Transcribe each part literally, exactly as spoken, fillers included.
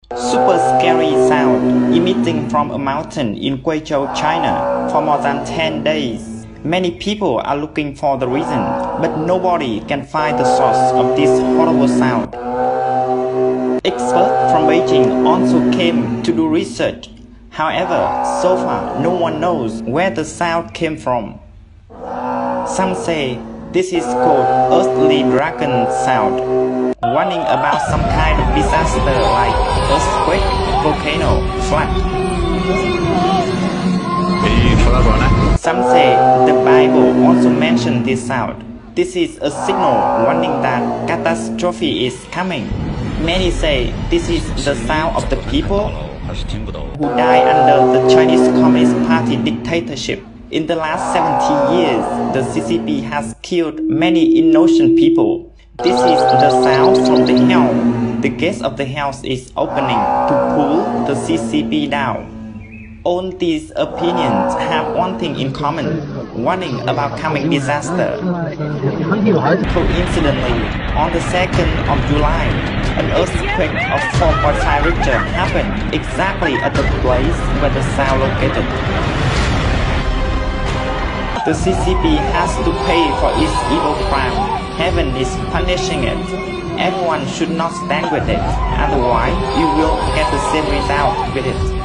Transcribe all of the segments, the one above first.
Super scary sound emitting from a mountain in Guizhou, China for more than ten days. Many people are looking for the reason, but nobody can find the source of this horrible sound. Experts from Beijing also came to do research. However, so far no one knows where the sound came from. Some say this is called earthly dragon sound, warning about some kind of disaster like earthquake, volcano, flood. Some say the Bible also mentioned this sound. This is a signal warning that catastrophe is coming. Many say this is the sound of the people who died under the Chinese Communist Party dictatorship. In the last seventy years, the C C P has killed many innocent people. This is the sound from the hell. The gate of the hell is opening to pull the C C P down. All these opinions have one thing in common, warning about coming disaster. Coincidentally, on the second of July, an earthquake of four point five Richter happened exactly at the place where the sound located. The C C P has to pay for its evil crime. Heaven is punishing it. Everyone should not stand with it, otherwise you will get the same result with it.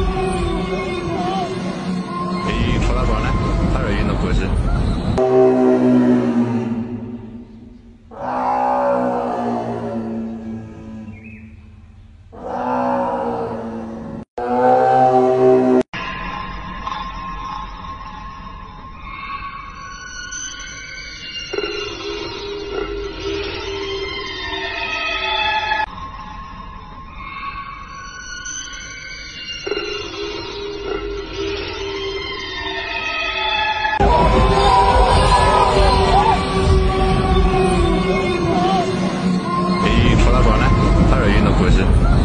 你出来多少呢？他这人的故事。你出来多少呢？他这人的故事。